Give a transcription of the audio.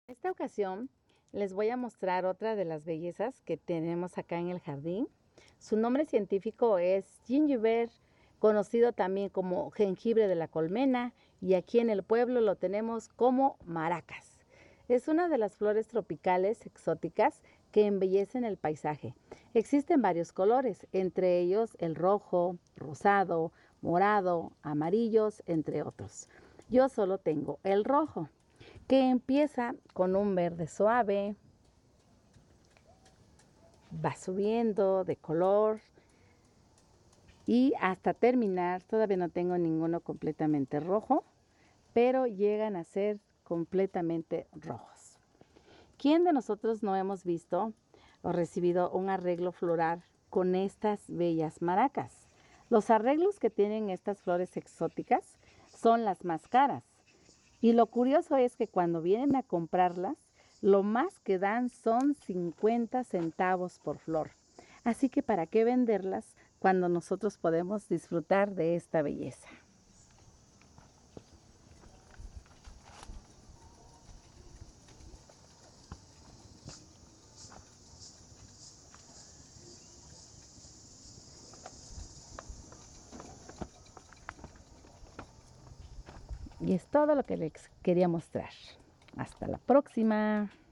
En esta ocasión les voy a mostrar otra de las bellezas que tenemos acá en el jardín. Su nombre científico es gingerbread, conocido también como jengibre de la colmena, y aquí en el pueblo lo tenemos como maracas. Es una de las flores tropicales exóticas que embellecen el paisaje. Existen varios colores, entre ellos el rojo, rosado, morado, amarillos, entre otros. Yo solo tengo el rojo, que empieza con un verde suave, va subiendo de color y hasta terminar, todavía no tengo ninguno completamente rojo, pero llegan a ser completamente rojos. ¿Quién de nosotros no hemos visto o recibido un arreglo floral con estas bellas maracas? Los arreglos que tienen estas flores exóticas son las más caras. Y lo curioso es que cuando vienen a comprarlas, lo más que dan son 50 centavos por flor. Así que ¿para qué venderlas cuando nosotros podemos disfrutar de esta belleza? Y es todo lo que les quería mostrar. Hasta la próxima.